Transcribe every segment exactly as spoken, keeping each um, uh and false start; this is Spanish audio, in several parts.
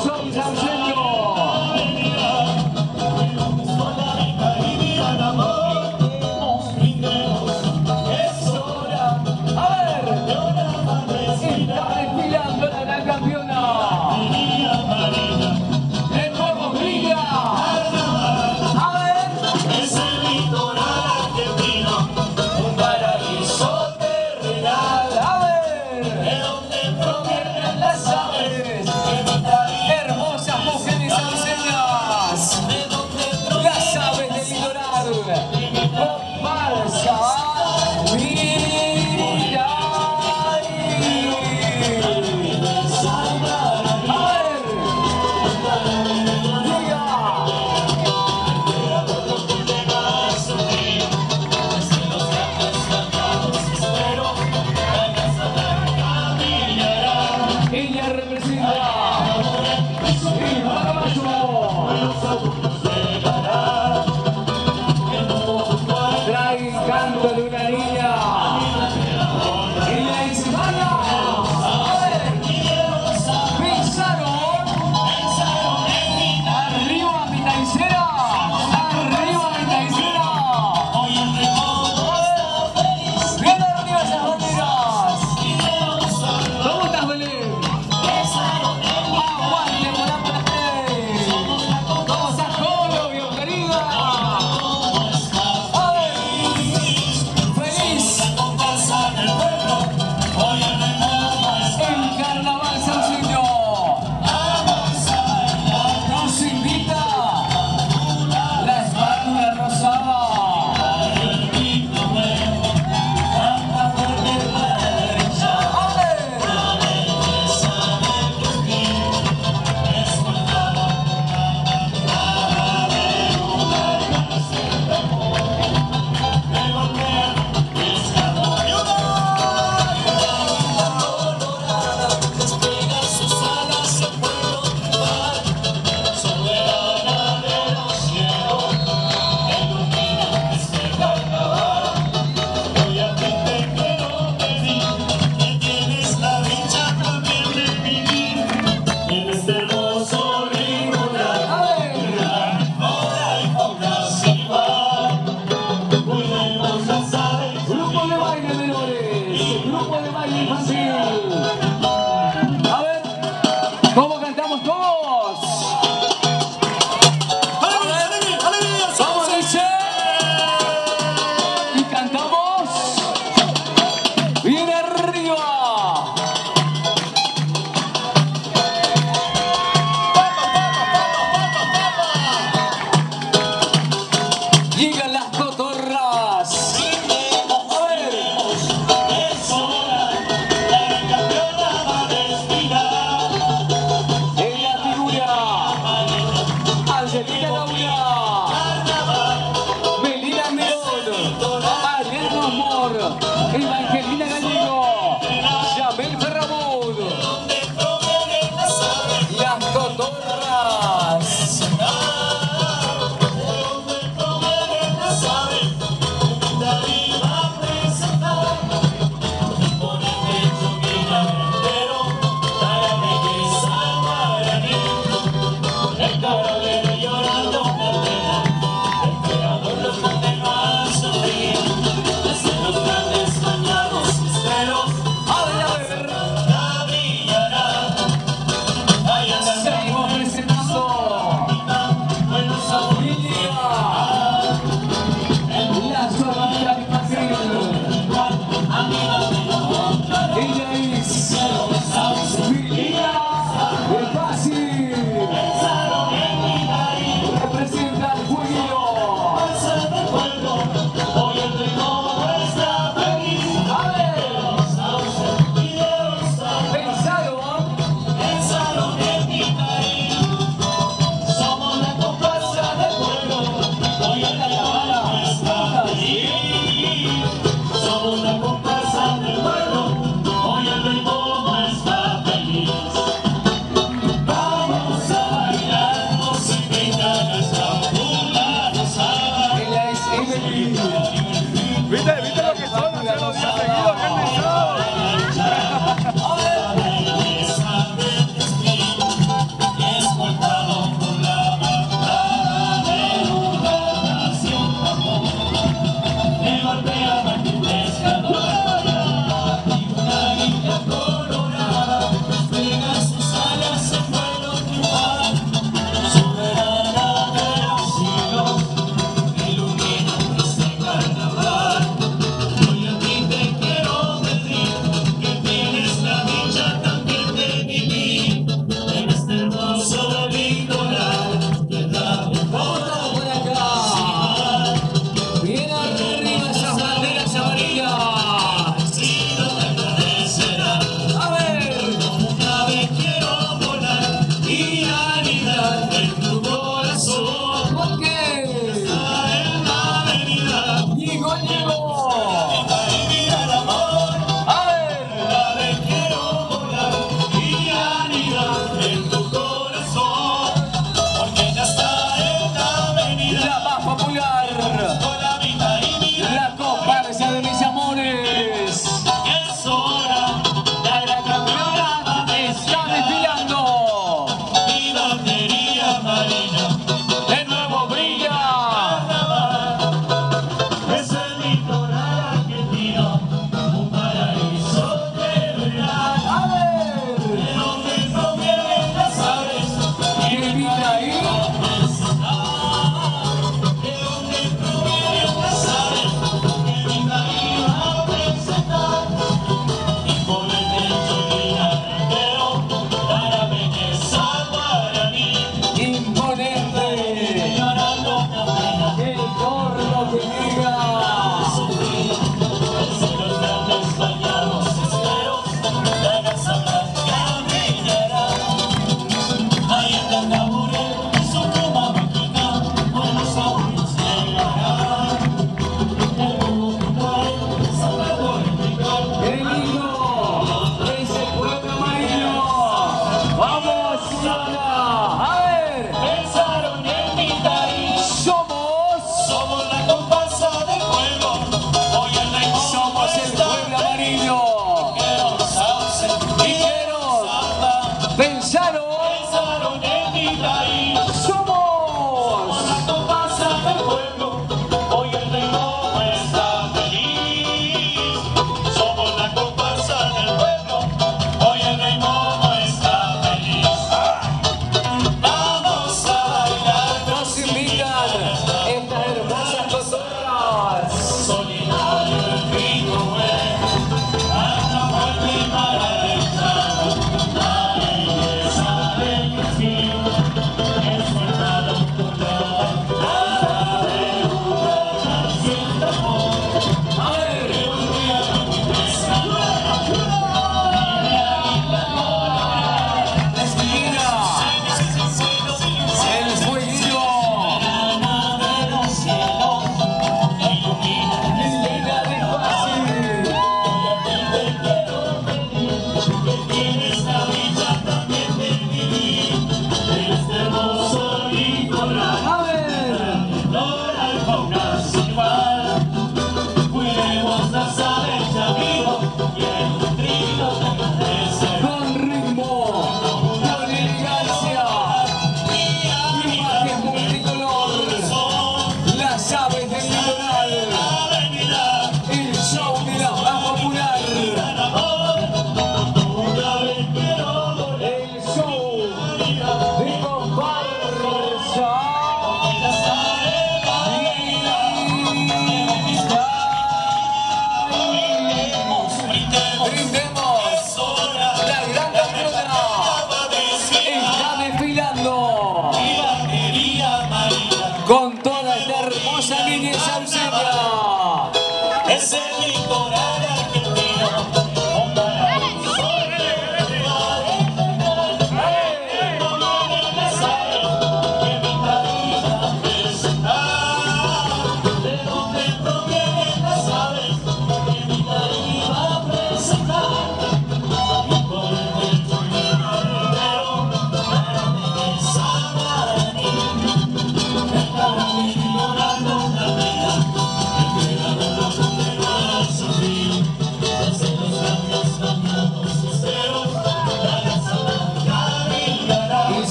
Son Sauceño. A ver, está desfilando la gran campeona. El fuego brilla. A ver, Es el litoral argentino, un paraíso terrenal, a ver, de donde provienen las aves, hermosas mujeres sauceñas. de donde Las aves del litoral. Comparsa. Mira. A ver. Diga. Ella representa el Paraguayo. Trae el canto de una niña. Ella dice, vaya. A ver. Pensaron. Arriba mi taicera. Arriba mi taicera. Bien arriba esas banderas. ¿Cómo estás, Belén? Aguante por la parte. ¿Cómo estás, Colo, querida? A ver. Feliz. El carnaval sauceño nos invita la espátula rosada. A ver. despega sus alas el pueblo tribal, soberana de los cielos, ilumina este carnaval. Hoy a ti te quiero pedir, que tienes la dicha también de vivir en este hermoso litoral. A ver. Ahora y obras igual, cuidemos las aves. Grupo de baile menores, grupo de baile infantil. A ver, ¿cómo cantamos todos? ¿Cómo dice? Y cantamos bien arriba. Llegan las cotorras. A ver. En la figura, Angelina Laura, Melina Melón, Ariel Amor, Evangelina Gallego, Yamel Ferramud, las cotorras. A ver, a ver. Seguimos presentando la familia, la familia infantil. Ella es Virginia de Fácil.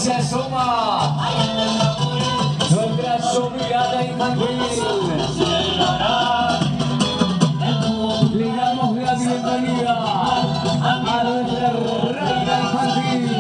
se asoma nuestra sobrina infantil. Le damos la bienvenida a nuestra reina infantil.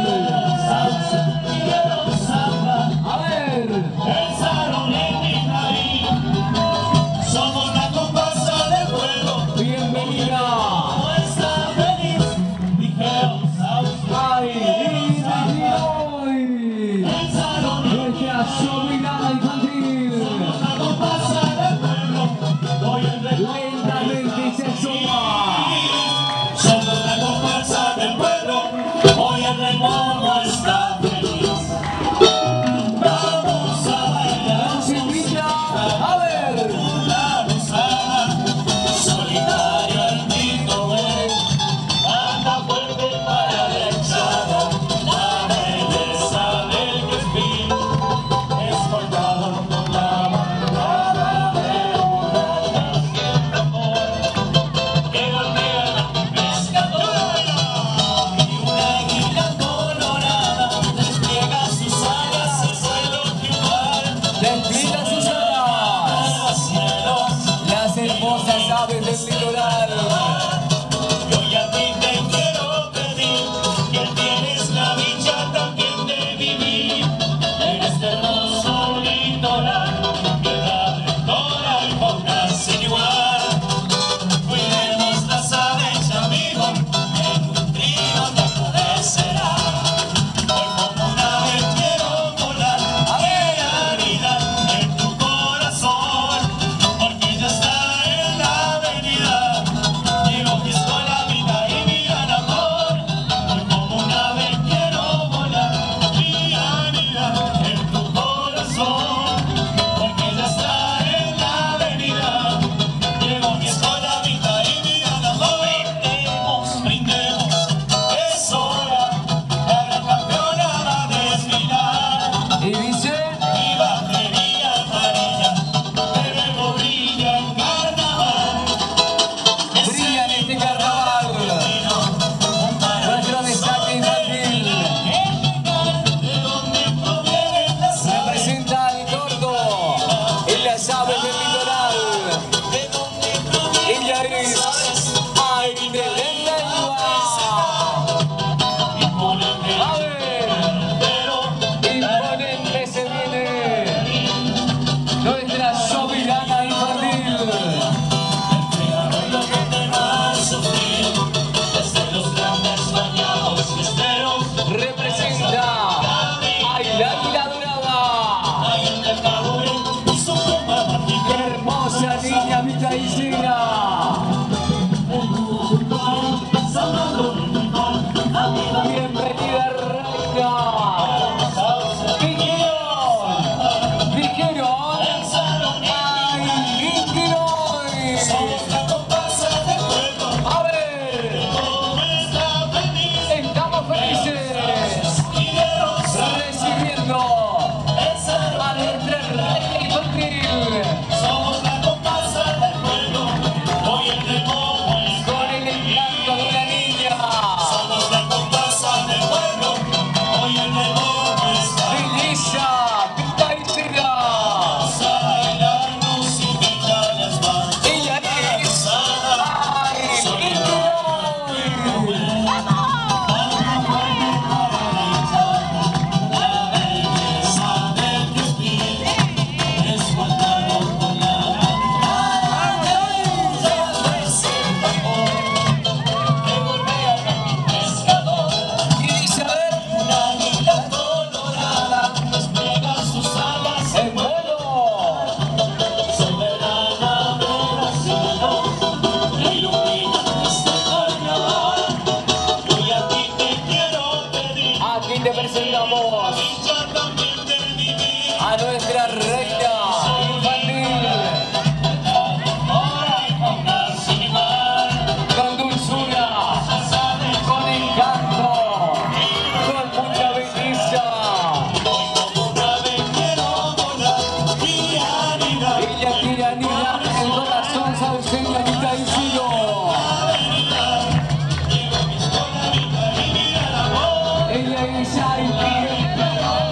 A ver. El salón en mi nariz. Somos la comparsa del pueblo. Bienvenida. No está feliz. Dijeron Ay, hoy. el salón en mi Nuestra sobrina infantil. Somos la comparsa del pueblo. Hoy el rey. Lentamente se asoma. Somos la comparsa del pueblo. Hoy el rey no está feliz. Vamos a bailar. Nos invita a ver. La rosada, solitario el Tito es, anda fuerte para la echada, la belleza del Crespín, escoltado por la bandada de murallas y el tambor, que golpea la pescadora, y una águila colorada despliega sus alas al suelo triunfal. Despliega sus alas. Las hermosas aves del litoral. Yo ya a ti te quiero pedir que tienes la dicha también de vivir en este hermoso litoral que da de toda y fauna sin igual. Cuidemos las aves, amigo, en un trío te agradecerá. Hoy como una ave quiero volar a anidar en tu corazón, porque ya está en la avenida. Llevo mi escuela, vida y mi gran amor. Hoy como un ave quiero volar y anidar en tu corazón, porque ya está en la avenida. Llevo mi escuela, vida y mi gran amor. Brindemos, brindemos, es hora, la gran campeona va a desfilar. Y dice. Mi batería amarilla, de nuevo brilla en carnaval. Brilla en este carnaval. Nuestro destaque infantil. ¿De dónde provienen las aves? Representa el gordo y las aves del litoral. ¿De dónde provienen Ella es las aves? Aide de Lengua. Imponente, A ver. pero Imponente se viene nuestra soberana infantil. lo que te va a sufrir desde los grandes bañados y esteros. Representa a la dorada. Hay en el taburé y su pluma mágica. Hermosa niña vitaicina. Bienvenida reina. Dijeron. Dijeron. Ay, dijeron. Somos la comparsa del pueblo. A ver. Todo está feliz. Estamos felices Y de rosa recibiendo el salón. a nuestra reina infantil Somos la comparsa del pueblo. Hoy el recojo es con el encanto de una niña. Somos la comparsa del pueblo. Hoy el recojo está Belleza, vitaicina. a bailarnos y pintar las manos. Ella es. Ay, dijeron. La belleza del Crespín es guardado por la que golpea el pescador. Y dice, a ver, Una águila colorada despliega sus alas el vuelo. soberana de la ciudad, ilumina este carnaval. Hoy a ti te quiero pedir Aquí te presentamos dicha también de vivir. a nuestra reina infantil Ahora y fauna sin igual. con dulzura, con encanto, con mucha belleza. Hoy como un ave quiero volar y anidar. Ella quiere anidar en el corazón sauceño vitaicino. Llevo mi escuela, vida y mi gran amor. Ella es Aide.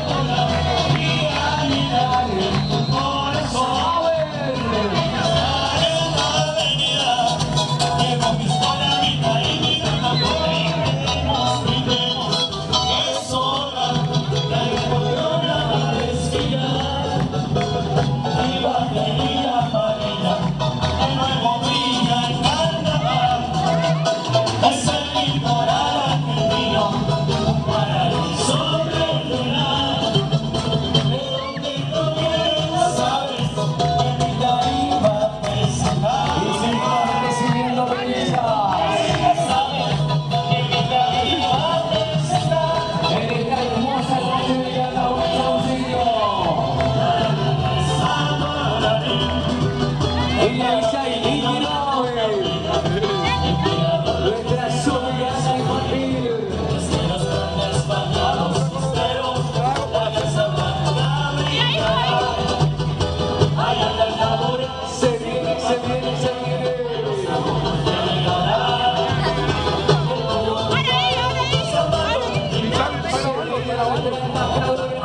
embajador.